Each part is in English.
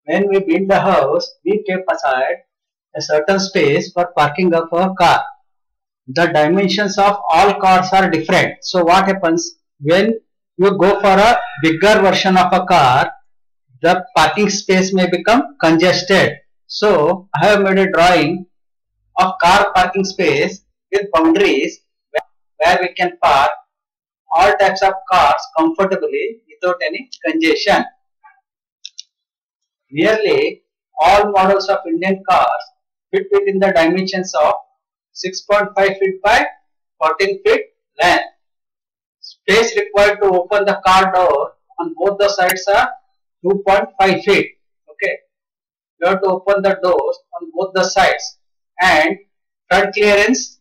when we build the house, we keep aside a certain space for parking of a car. The dimensions of all cars are different. So what happens when you go for a bigger version of a car, the parking space may become congested. So I have made a drawing of car parking space with boundaries where we can park all types of cars comfortably without any congestion. Nearly all models of Indian cars fit within the dimensions of 6.5 feet by 14 feet length. Space required to open the car door on both the sides are 2.5 feet. Okay, you have to open the doors on both the sides, and front clearance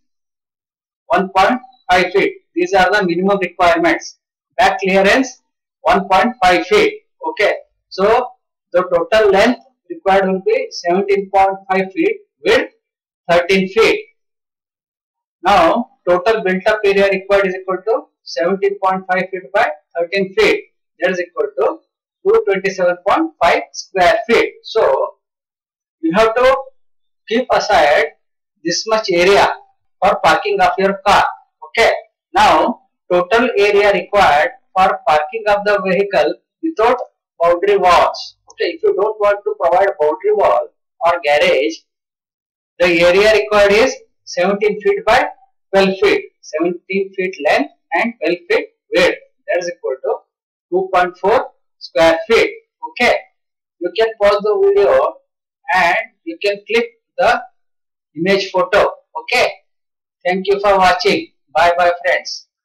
1.5 feet. These are the minimum requirements. Back clearance 1.5 feet. Okay, so the total length required will be 17.5 feet with 13 feet. Now, total built up area required is equal to 17.5 feet by 13 feet. That is equal to 227.5 square feet. So, you have to keep aside this much area for parking of your car. Okay. Now, total area required for parking of the vehicle without boundary walls. Okay. If you don't want to provide boundary wall or garage, the area required is 17 feet by 12 feet. 17 feet length and 12 feet width. That is equal to 2.4 square feet. Okay. You can pause the video and you can click the image photo. Okay. Thank you for watching. Bye bye friends.